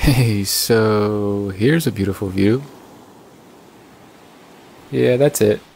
Hey, so here's a beautiful view. Yeah, that's it.